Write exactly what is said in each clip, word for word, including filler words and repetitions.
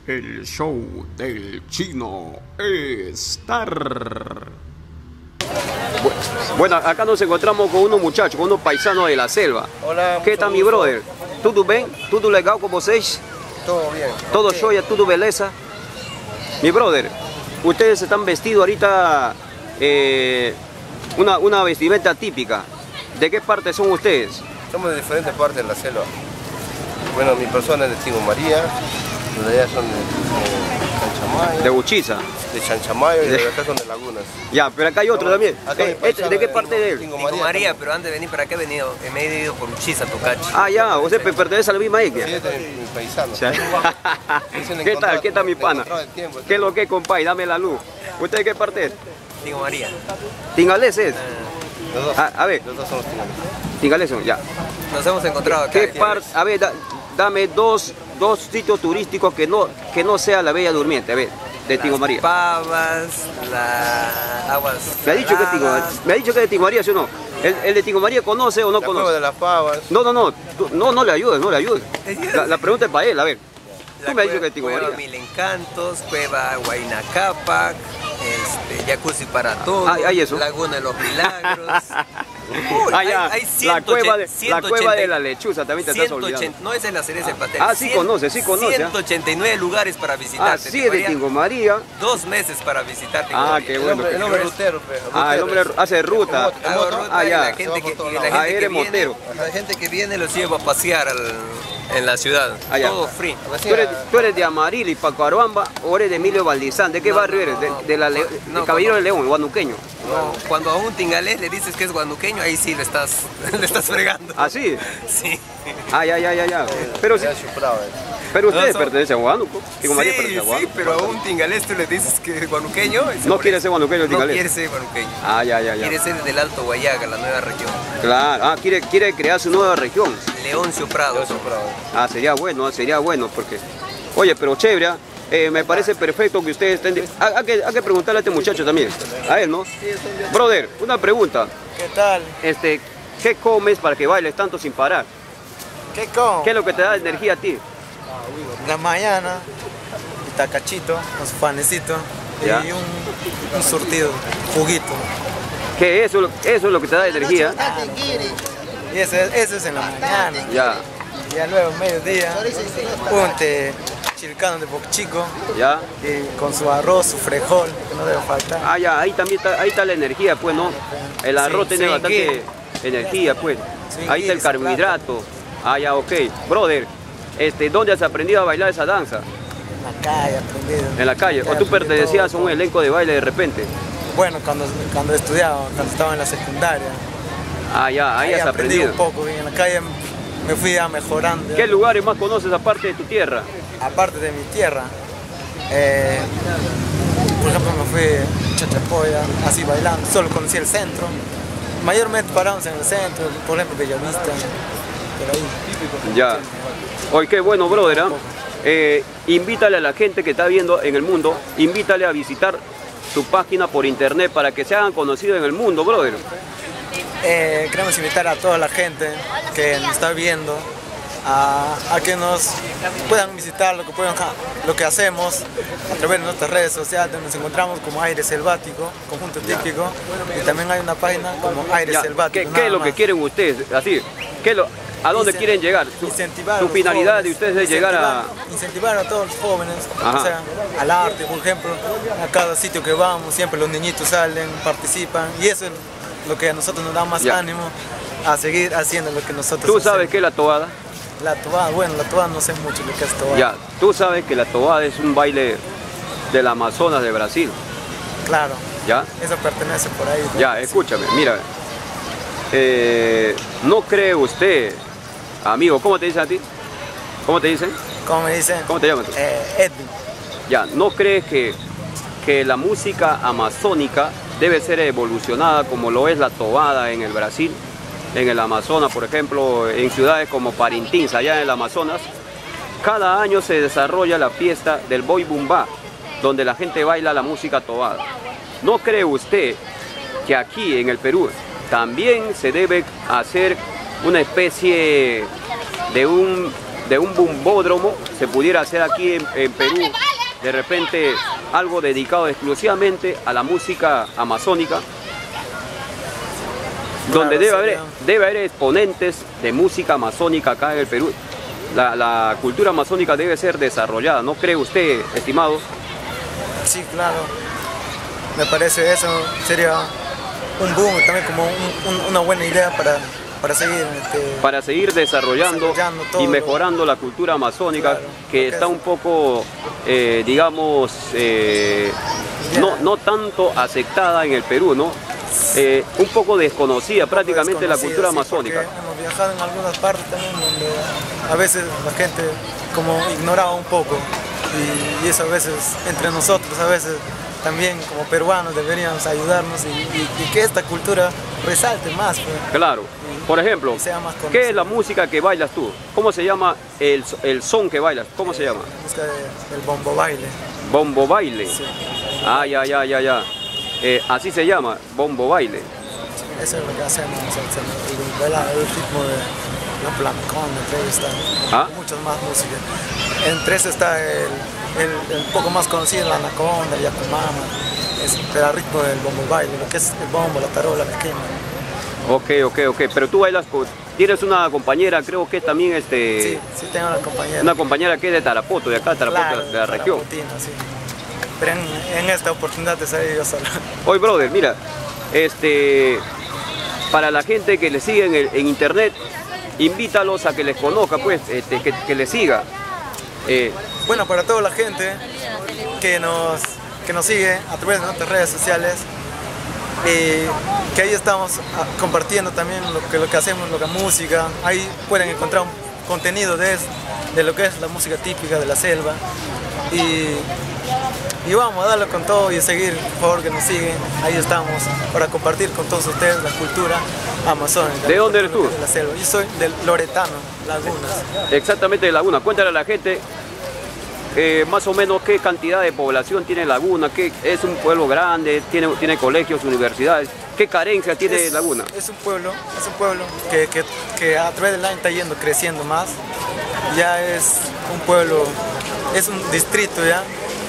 El show del Chino Star. Bueno, acá nos encontramos con unos muchachos, con unos paisanos de la selva. Hola, ¿Qué tal, mi brother? ¿Tudo bem? ¿Tudo legal com vocês? Todo bien. ¿Todo okay. joya? ¿Tudo beleza? Mi brother, ustedes están vestidos ahorita eh, una, una vestimenta típica. ¿De qué parte son ustedes? Somos de diferentes partes de la selva. Bueno, mi persona es de Tingo María, los de allá son de, de Chanchamayo. De Uchiza. De Chanchamayo y de acá son de Lagunas. Ya, pero acá hay otro no, también. Eh, este, ¿De qué parte de él? Tingo María, María, pero antes de venir para acá he venido, me he ido por Uchiza, Tocachi. Ah, ya, usted pertenece a la misma etnia. Sí, este es mi paisano. Sí. ¿Qué tal? ¿Qué tal, mi pana? ¿Qué es lo que es, compay? Dame la luz. ¿Usted de qué parte es? Tingo María. ¿Tingales es? Los dos, a, a ver. los dos somos tingales. Tingales son, ya. Nos hemos encontrado acá. ¿Qué parte? A ver, da, dame dos, dos sitios turísticos que no, que no sea la Bella Durmiente, a ver, de Tingo María. Pavas, las aguas. Me ha dicho que es Tingo María, me ha dicho que es de Tingo María, ¿sí o no? ¿El, el de Tingo María conoce o no la conoce? Cueva de las Pavas. No, no, no, tú, no, no le ayudes, no le ayudes. La, la pregunta es para él, a ver. Tú La me has dicho cueva, que es Tingo Cueva María. Mil Encantos, Cueva Huayna Cápac, este, Jacuzzi para todos, Ah, ¿hay eso? Laguna de los Milagros. Uy, Ah, ya, hay, hay la, cueva de, ciento ochenta, la cueva de la lechuza también te estás ciento ochenta, olvidando. no, esa es la cereza del pastel. Ah, sí conoce, sí conoce. ciento ochenta y nueve lugares para visitar. Ah, sí, es de Tingo María. Dos meses para visitar Tingo Ah, María. qué El bueno. hombre, el hombre rutero, pe, Ah, el hombre hace ruta. En moto, en Hago moto. ruta Ah, y ya. la gente que, y la gente Ah, que eres viene, motero. la gente que viene los lleva a pasear al, en la ciudad. Ah, ya. Todo free. ¿Tú eres, ¿Tú eres de Amaril y Pacoaruamba o eres de Emilio Valdizán? ¿De qué No, barrio no, eres? no. De, de la Le- No, de Caballero cuando- de León, guanuqueño. No, cuando a un tingalés le dices que es guanuqueño, ahí sí le estás, le estás fregando. ¿Ah, sí? Sí. Ah, ya, ya, ya, ya. Pero, sí, Ya chuflado, eh. pero ustedes No, son- pertenecen a Huánuco. Tingo María Sí, pertenece a sí, Huánuco. pero a un tingalés tú le dices que es guanuqueño. y se No molesta. quiere ser guanuqueño el No tingalés. quiere ser guanuqueño. Ah, ya, ya, ya. Quiere ser del Alto Guayaga, la nueva región. Claro, ah, quiere, quiere crear su nueva región. Leoncio Prado. Ya chuflado, eh. Ah, sería bueno, sería bueno, porque... Oye, pero chévere, ¿ah? Eh, me parece perfecto que ustedes estén... de- Hay, hay que, hay que preguntarle a este muchacho también, a él, ¿no? Brother, una pregunta. ¿Qué tal? Este, ¿qué comes para que bailes tanto sin parar? ¿Qué como? ¿Qué es lo que te da energía a ti? En la mañana, un tacachito con su panecito Ya. y un, un surtido, juguito. Que eso, eso es lo que te da energía. Y eso, es- eso es en la mañana. Ya, Y ya luego, mediodía, un té chilcano de chico ya. y con su arroz, su frejol, que no debe faltar. Ah, ya, ahí también está, ahí está la energía, pues, ¿no? El arroz Sí, tiene sí, bastante energía, pues. Sí, Ahí está el sí, carbohidrato. Ah, ya, ok. Brother, este, ¿dónde has aprendido a bailar esa danza? En la calle aprendido. ¿En la calle? ¿O tú Aprendí pertenecías a todo. un elenco de baile de repente? Bueno, cuando, cuando estudiaba, cuando estaba en la secundaria. Ah, ya, ahí, has aprendí aprendido. un poco y en la calle me fui ya mejorando. ya. ¿Qué lugares más conoces aparte de tu tierra? Aparte de mi tierra, eh, por ejemplo me fui a Chachapoya, así bailando, solo conocí el centro. Mayormente paramos en el centro, por ejemplo Bellavista, por ahí. Ya. Oye, qué bueno, brother, ¿ah? Eh, invítale a la gente que está viendo en el mundo, invítale a visitar tu página por internet para que se hagan conocidos en el mundo, brother. Eh, queremos invitar a toda la gente que nos está viendo a, a que nos puedan visitar lo que, puedan, lo que hacemos a través de nuestras redes sociales. Nos encontramos como Aire Selvático, conjunto típico, y también hay una página como Aire Ya, Selvático. ¿Qué, qué nada es lo que más. quieren ustedes? Así, ¿qué es lo- ¿a dónde Incen- quieren llegar? Su, incentivar a su los finalidad jóvenes, de ustedes es llegar a... incentivar- incentivar a todos los jóvenes, Ajá. o sea, al arte, por ejemplo, a cada sitio que vamos, siempre los niñitos salen, participan, y eso es lo que a nosotros nos da más Ya. ánimo a seguir haciendo lo que nosotros ¿Tú hacemos. sabes qué es la tobada? La tobada, bueno, la tobada no sé mucho lo que es tobada. Ya, tú sabes que la tobada es un baile del Amazonas de Brasil, Claro, ¿ya? eso pertenece por ahí. ¿no? Ya, escúchame, mira. Eh, ¿no cree usted, amigo, cómo te dicen a ti? ¿Cómo te dicen? ¿Cómo me dicen? ¿Cómo te llamas tú? Eh, Edwin. Ya, ¿no crees que, que la música amazónica debe ser evolucionada como lo es la tobada en el Brasil? En el Amazonas, por ejemplo, en ciudades como Parintins, allá en el Amazonas, cada año se desarrolla la fiesta del Boi Bumbá, donde la gente baila la música tobada. ¿No cree usted que aquí en el Perú también se debe hacer una especie de un, de un bumbódromo se pudiera hacer aquí en, en Perú, de repente algo dedicado exclusivamente a la música amazónica, donde debe haber, debe haber exponentes de música amazónica acá en el Perú. La, la cultura amazónica debe ser desarrollada, ¿no cree usted, estimado? Sí, claro. Me parece eso sería un boom, también como un, un, una buena idea para, para seguir este, para seguir desarrollando, desarrollando y mejorando la cultura amazónica, claro, que está un poco, eh, digamos, eh, no, no tanto aceptada en el Perú, ¿no? Eh, un poco desconocida un poco prácticamente desconocida, la cultura sí, amazónica. Hemos viajado en algunas partes también donde a veces la gente como ignoraba un poco y, y eso a veces entre nosotros a veces también como peruanos deberíamos ayudarnos y, y, y que esta cultura resalte más. Pues, claro, y, por ejemplo, ¿qué es la música que bailas tú? ¿Cómo se llama el, el son que bailas? ¿Cómo eh, se llama? La música del bombo baile. ¿Bombo baile? Sí. Ah, ya, ya, ya, ya. Eh, así se llama, bombo baile. Sí, eso es lo que hacemos, el, el, el ritmo de la Plancón, entre está, ¿ah? Muchas más músicas. Entre eso está el, el, el poco más conocido, la anaconda, el yacumama, es el ritmo del bombo baile, lo que es el bombo, la tarola, la quema. Ok, ok, ok, pero tú bailas, con, tienes una compañera, creo que también este... Sí, sí tengo una compañera. Una compañera que es de Tarapoto, de acá, Tarapoto, claro, de la región. Sí. Pero en, en esta oportunidad de salir yo solo. Oye, brother, mira, este, para la gente que le sigue en, el, en internet, invítalos a que les conozca, pues, este, que, que les siga. Eh, bueno, para toda la gente que nos, que nos sigue a través de nuestras redes sociales, eh, que ahí estamos compartiendo también lo que, lo que hacemos, lo que música, ahí pueden encontrar un contenido de, de lo que es la música típica de la selva. Y, y vamos a darle con todo y seguir, por favor, que nos siguen. Ahí estamos para compartir con todos ustedes la cultura amazónica. ¿De dónde eres tú? De la selva. Yo soy del Loretano, Lagunas. Exactamente, de Laguna. Cuéntale a la gente eh, más o menos qué cantidad de población tiene Laguna, que es un pueblo grande, tiene, tiene colegios, universidades. ¿Qué carencia tiene es, Laguna? Es un pueblo, es un pueblo que, que, que a través del año está yendo creciendo más. Ya es un pueblo, es un distrito ya.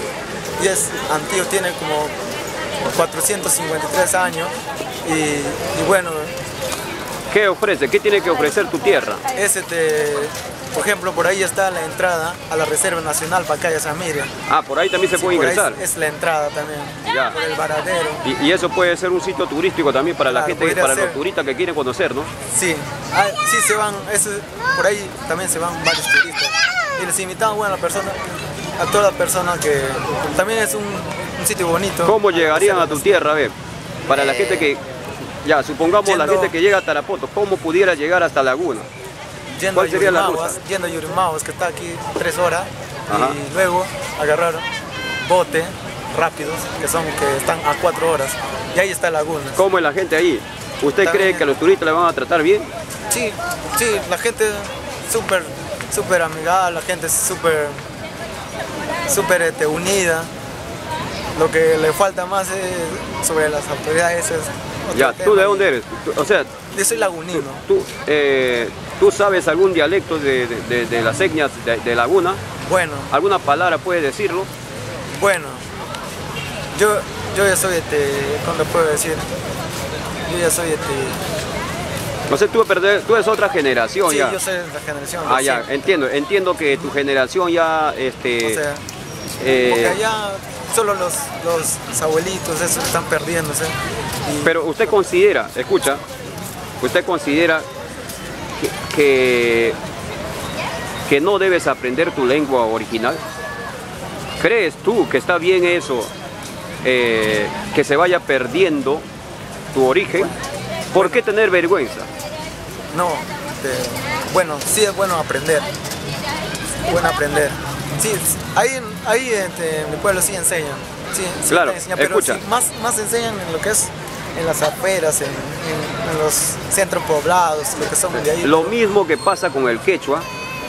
Y es antiguo, tiene como cuatrocientos cincuenta y tres años y, y bueno. ¿Qué ofrece? ¿Qué tiene que ofrecer tu tierra? Es este, por ejemplo, por ahí está la entrada a la Reserva Nacional Pacaya San Miriam. Ah, por ahí también se sí, puede ingresar. Es, es la entrada también, ya. Por el varadero. Y, y eso puede ser un sitio turístico también para claro, la gente, para ser. Los turistas que quieren conocer, ¿no? Sí, ah, sí se van, es, por ahí también se van varios turistas. Y les invitamos, bueno, a la persona, a todas las personas que también es un, un sitio bonito. ¿Cómo llegarían a tu tierra, a ver? Para eh, la gente que, ya, supongamos yendo, la gente que llega a Tarapoto, ¿cómo pudiera llegar hasta Laguna? Yendo ¿Cuál sería la ruta? Yendo a Yurimaguas, que está aquí tres horas, ajá, y luego agarrar bote rápidos, que son que están a cuatro horas, y ahí está Laguna. ¿Cómo es la gente ahí? ¿Usted también cree que a los turistas le van a tratar bien? Sí, sí, la gente súper, súper amigable, la gente es súper, súper este, unida. Lo que le falta más es sobre las autoridades. Es ya, ¿tú de dónde eres? O sea, yo soy lagunino. ¿Tú, tú, eh, ¿tú sabes algún dialecto de, de, de las etnias de, de Laguna? Bueno. ¿Alguna palabra puedes decirlo? Bueno, yo, yo ya soy, este, ¿cómo puedo decir? Yo ya soy, este... No sé, tú, tú eres otra generación sí, ya. Sí, yo soy de la generación. Ah, ya, entiendo, entiendo que tu generación ya, este... O sea, eh, porque allá solo los, los abuelitos, esos están perdiéndose. Y... Pero usted considera, escucha, usted considera que, que, que no debes aprender tu lengua original. ¿Crees tú que está bien eso, eh, que se vaya perdiendo tu origen? ¿Por qué tener vergüenza? No, este, bueno, sí es bueno aprender, es bueno aprender. Sí, ahí, ahí este, en mi pueblo sí enseñan, sí, sí claro, enseñan, pero escucha. Sí, más, más enseñan en lo que es en las afueras, en, en, en los centros poblados, lo que son de ahí. Lo mismo que pasa con el quechua,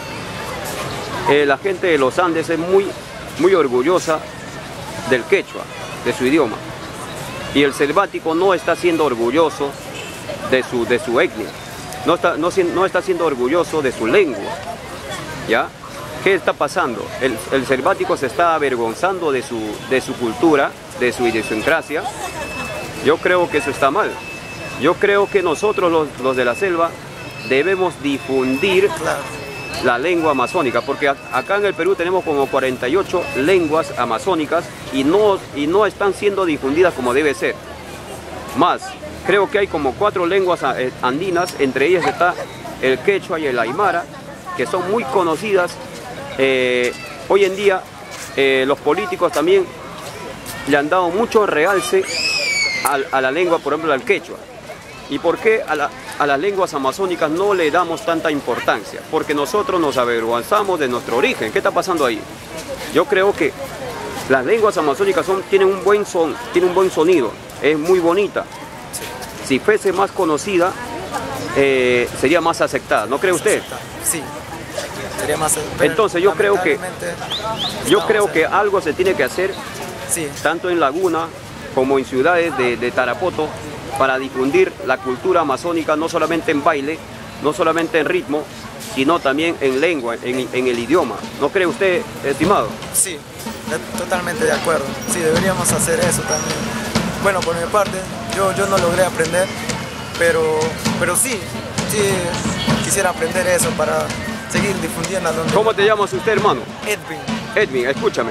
eh, la gente de los Andes es muy, muy orgullosa del quechua, de su idioma, y el selvático no está siendo orgulloso de su, de su etnia, no está, no, no está siendo orgulloso de su lengua. ¿ya? ¿Qué está pasando? El, el selvático se está avergonzando de su, de su cultura, de su idiosincrasia. Yo creo que eso está mal. Yo creo que nosotros los, los de la selva debemos difundir la lengua amazónica, porque acá en el Perú tenemos como cuarenta y ocho lenguas amazónicas y no, y no están siendo difundidas como debe ser. Más, creo que hay como cuatro lenguas andinas, entre ellas está el quechua y el aymara, que son muy conocidas. Eh, hoy en día eh, los políticos también le han dado mucho realce a, a la lengua, por ejemplo al quechua. ¿Y por qué a, la, a las lenguas amazónicas no le damos tanta importancia? Porque nosotros nos avergonzamos de nuestro origen. ¿Qué está pasando ahí? Yo creo que las lenguas amazónicas son, tienen un buen son, tienen un buen sonido, es muy bonita. Si fuese más conocida, eh, sería más aceptada, ¿no cree usted? Sí. Sería más, entonces yo creo que yo creo que algo se tiene que hacer, sí, tanto en Laguna como en ciudades de, de Tarapoto, para difundir la cultura amazónica, no solamente en baile, no solamente en ritmo, sino también en lengua, en, en el idioma. ¿No cree usted, estimado? Sí, totalmente de acuerdo. Sí, deberíamos hacer eso también. Bueno, por mi parte, yo, yo no logré aprender, pero, pero sí, sí quisiera aprender eso para seguir difundiendo. Donde ¿Cómo te llamas usted, hermano? Edwin. Edwin, escúchame.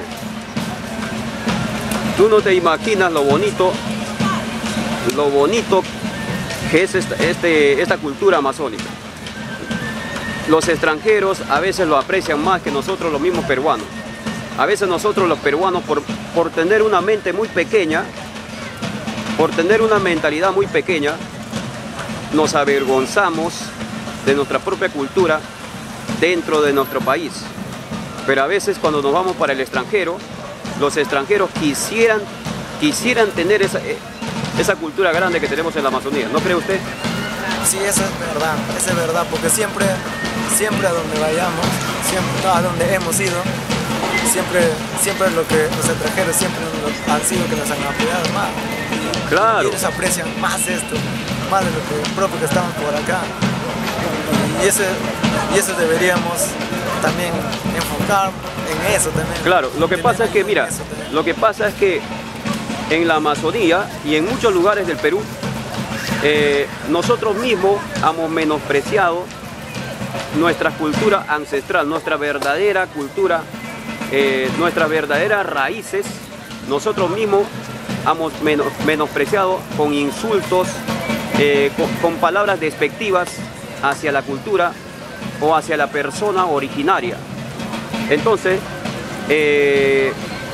Tú no te imaginas lo bonito, lo bonito que es esta, este, esta cultura amazónica. Los extranjeros a veces lo aprecian más que nosotros los mismos peruanos. A veces nosotros los peruanos, por, por tener una mente muy pequeña, por tener una mentalidad muy pequeña, nos avergonzamos de nuestra propia cultura dentro de nuestro país. Pero a veces cuando nos vamos para el extranjero, los extranjeros quisieran, quisieran tener esa, esa cultura grande que tenemos en la Amazonía. ¿No cree usted? Sí, eso es verdad, eso es verdad, porque siempre, siempre a donde vayamos, siempre, a donde hemos ido, siempre, siempre lo que los extranjeros siempre nos, han sido que nos han apoyado más. Y, claro. Y ellos aprecian más esto, más de lo que propio que estamos por acá. Y eso, y eso deberíamos también enfocar en eso también. Claro, lo que pasa es que, mira, lo que pasa es que en la Amazonía y en muchos lugares del Perú, eh, nosotros mismos hemos menospreciado nuestra cultura ancestral, nuestra verdadera cultura, eh, nuestras verdaderas raíces. Nosotros mismos hemos menos, menospreciado con insultos, eh, con, con palabras despectivas hacia la cultura o hacia la persona originaria. Entonces, eh,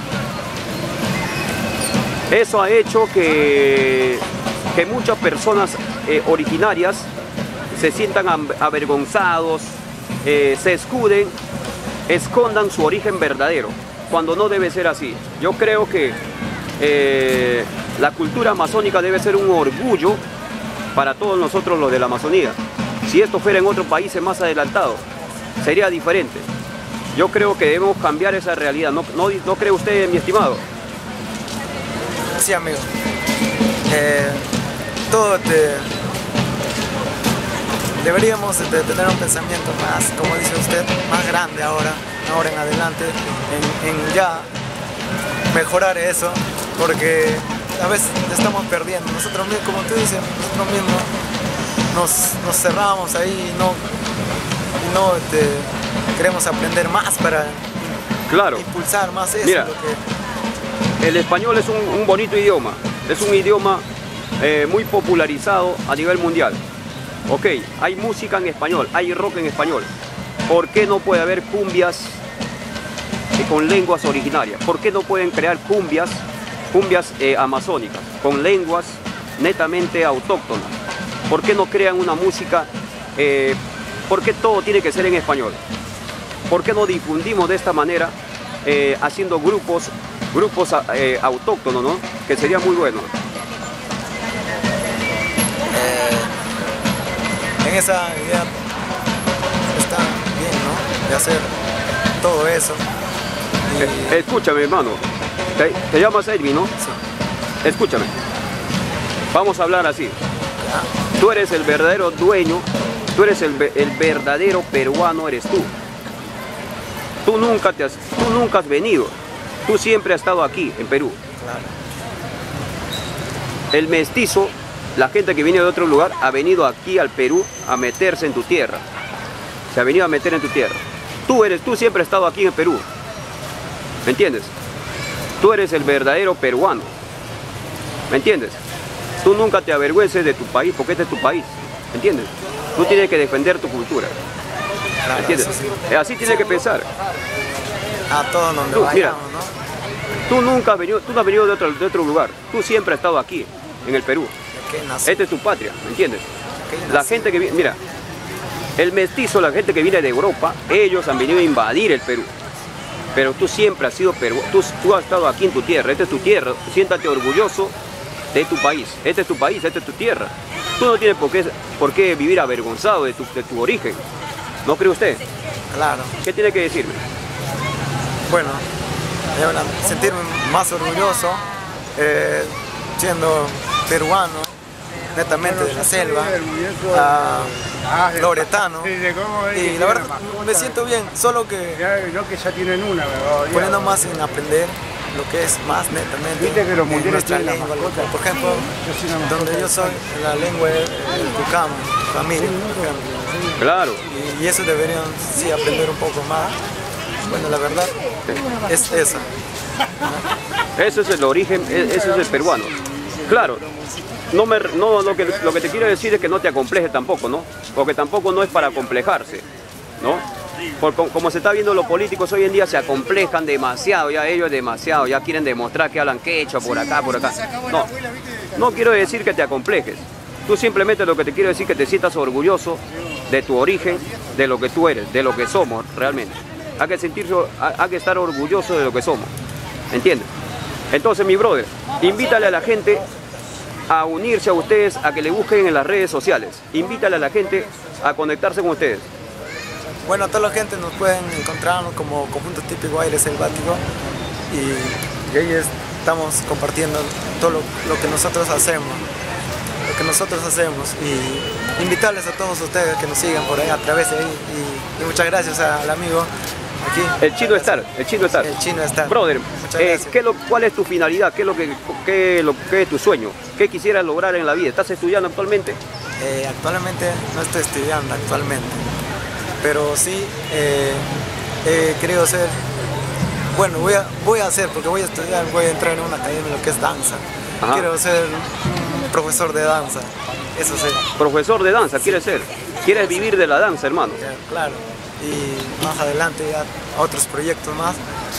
eso ha hecho que, que muchas personas eh, originarias se sientan avergonzados, eh, se escuden, escondan su origen verdadero, cuando no debe ser así. Yo creo que eh, la cultura amazónica debe ser un orgullo para todos nosotros los de la Amazonía. Si esto fuera en otros países más adelantados, sería diferente. Yo creo que debemos cambiar esa realidad. ¿No, no, no cree usted, mi estimado? Sí, amigo. Eh, todo te... Deberíamos de tener un pensamiento más, como dice usted, más grande ahora, ahora en adelante, en, en ya mejorar eso, porque a veces estamos perdiendo. Nosotros mismos, como tú dices, nosotros mismos nos, nos cerramos ahí y no, y no te, queremos aprender más para claro. impulsar más eso. Mira, lo que... el español es un, un bonito idioma, es un idioma eh, muy popularizado a nivel mundial. Ok, hay música en español, hay rock en español. ¿Por qué no puede haber cumbias con lenguas originarias? ¿Por qué no pueden crear cumbias, cumbias eh, amazónicas, con lenguas netamente autóctonas? ¿Por qué no crean una música? Eh, ¿Por qué todo tiene que ser en español? ¿Por qué no difundimos de esta manera, eh, haciendo grupos, grupos eh, autóctonos, ¿no? Que sería muy bueno. En esa idea está bien, ¿no? De hacer todo eso. Y... Escúchame, hermano. Te, te llamas Edwin, ¿no? Sí. Escúchame. Vamos a hablar así. Tú eres el verdadero dueño, tú eres el, el verdadero peruano, eres tú. Tú nunca, te has, tú nunca has venido. Tú siempre has estado aquí, en Perú. Claro. El mestizo, la gente que viene de otro lugar, ha venido aquí al Perú a meterse en tu tierra. Se ha venido a meter en tu tierra. Tú eres, tú siempre has estado aquí en Perú. ¿Me entiendes? Tú eres el verdadero peruano. ¿Me entiendes? Tú nunca te avergüences de tu país, porque este es tu país. ¿Me entiendes? Tú tienes que defender tu cultura. ¿Me entiendes? Sí. Así tienes que pensar. A todos donde tú, vayamos, mira, ¿no? Tú nunca has venido, tú no has venido de otro, de otro lugar. Tú siempre has estado aquí, en el Perú. Esta es tu patria, ¿me entiendes? La gente que viene, mira, el mestizo, la gente que viene de Europa, ellos han venido a invadir el Perú. Pero tú siempre has sido peruano, tú, tú has estado aquí en tu tierra, esta es tu tierra, siéntate orgulloso de tu país, este es tu país, esta es tu tierra. Tú no tienes por qué, por qué vivir avergonzado de tu, de tu origen, ¿no cree usted? Claro. ¿Qué tiene que decirme? Bueno, sentirme más orgulloso eh, siendo peruano, netamente de la selva, uh, loretano, y la verdad me siento bien, solo que poniendo más en aprender lo que es más netamente en nuestra lengua local. Por ejemplo, donde yo soy, la lengua es el tucamo, familia, por ejemplo. Claro. Y, y eso deberían sí aprender un poco más. Bueno, la verdad es esa. Eso es el origen, eso es el peruano. Claro, no me, no, lo, que, lo que te quiero decir es que no te acomplejes tampoco, ¿no? Porque tampoco no es para acomplejarse, ¿no? Porque como se está viendo, los políticos hoy en día se acomplejan demasiado, ya ellos demasiado, ya quieren demostrar que hablan quechua por acá, por acá. No, no quiero decir que te acomplejes. Tú simplemente lo que te quiero decir es que te sientas orgulloso de tu origen, de lo que tú eres, de lo que somos realmente. Hay que sentirse, hay que estar orgulloso de lo que somos, ¿entiendes? Entonces, mi brother, invítale a la gente a unirse a ustedes, a que le busquen en las redes sociales. Invítale a la gente a conectarse con ustedes. Bueno, a toda la gente nos pueden encontrar como Conjunto Típico Aire Selvático y, y ahí estamos compartiendo todo lo, lo que nosotros hacemos, lo que nosotros hacemos y invitarles a todos ustedes que nos sigan por ahí a través de ahí y, y muchas gracias al amigo aquí. El Chino Star, el Chino Star. El Chino Star. Brother, eh, ¿qué lo, ¿cuál es tu finalidad? ¿Qué es, lo que, qué, lo, ¿Qué es tu sueño? ¿Qué quisieras lograr en la vida? ¿Estás estudiando actualmente? Eh, actualmente no estoy estudiando actualmente, pero sí eh, he querido ser, bueno, voy a, voy a hacer, porque voy a estudiar, voy a entrar en una academia, lo que es danza. Ajá. Quiero ser un profesor de danza, eso sí. Profesor de danza, ¿quieres ser? ¿Quieres vivir de la danza, hermano? Claro, y más adelante ya otros proyectos más,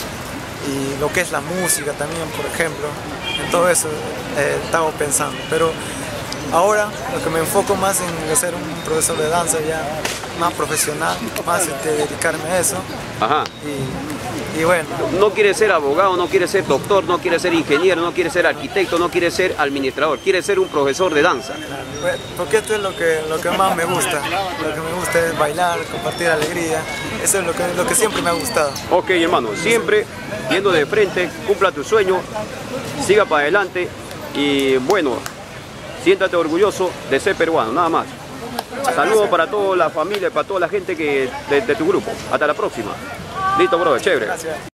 y lo que es la música también, por ejemplo, en todo eso eh, estaba pensando, pero ahora lo que me enfoco más en ser un profesor de danza ya más profesional, más de dedicarme a eso. Ajá. Y, y bueno. No quiere ser abogado, no quiere ser doctor, no quiere ser ingeniero, no quiere ser arquitecto, no quiere ser administrador, quiere ser un profesor de danza. Porque esto es lo que, lo que más me gusta, lo que me gusta es bailar, compartir alegría, eso es lo que, lo que siempre me ha gustado. Ok, hermano, siempre yendo de frente, cumpla tu sueño, siga para adelante y bueno, siéntate orgulloso de ser peruano, nada más. Saludos para toda la familia, para toda la gente que de, de tu grupo. Hasta la próxima. Listo, brother, chévere. Gracias.